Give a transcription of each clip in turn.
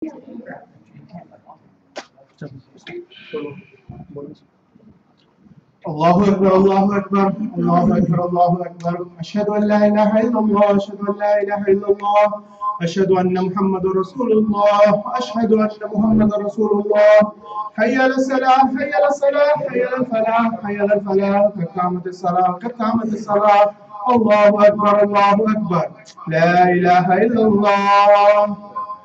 الله أكبر الله أكبر الله أكبر الله أكبر أشهد أن لا إله إلا الله أشهد أن لا إله إلا الله أشهد أن محمد رسول الله أشهد أن محمد رسول الله حي على الصلاة حي على الصلاة حي على الفلاح حي على الفلاح قد قامت الصلاة قد قامت الصلاة الله أكبر الله أكبر لا إله إلا الله.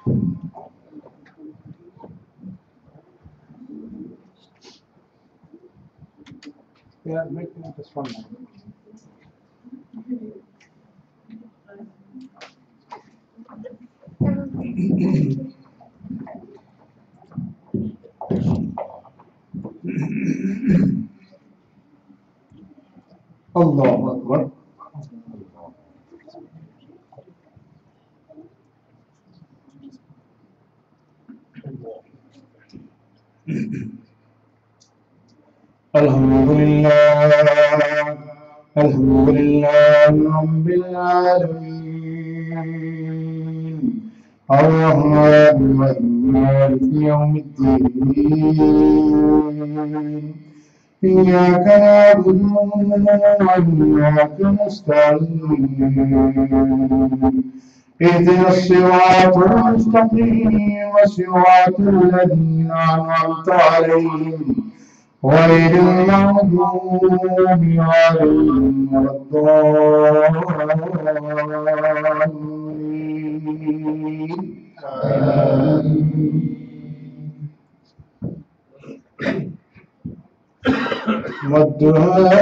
Yeah, make this one. الله أكبر. الحمد لله رب العالمين الرحمن الرحيم مالك يوم الدين إياك نعبد وإياك نستعين اهدنا الصراط المستقيم صراط الذين أنعمت عليهم غير المغضوب عليهم ولا الضالين. والضحى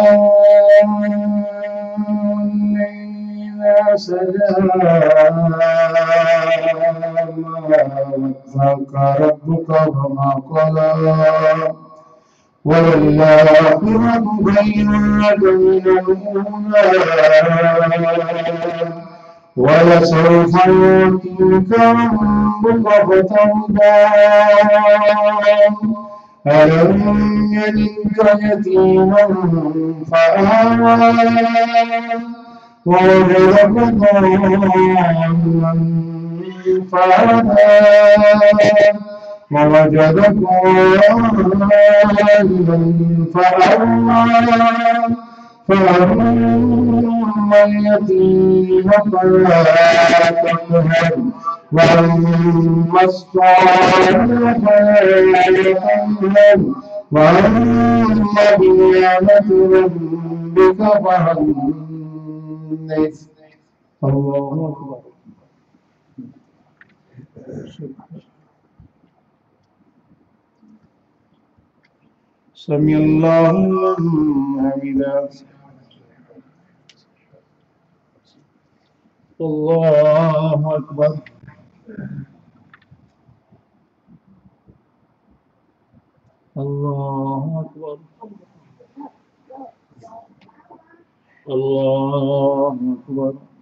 إذا سجى ما ودعك ربك وما قلى وللآخرة خير لك من الأولى ولسوف يؤتيك ربك فترضى ألم يجدك يتيما فآوى ووجدك ضالا فهدى ووجدك عائلا فأغنى فأما اليتيم فلا تقهر وأما الصالح فلا تنهر وأما بنعمة ربك فحدث. الله أكبر. سمع الله لمن حمده. الله أكبر. الله أكبر. الله أكبر.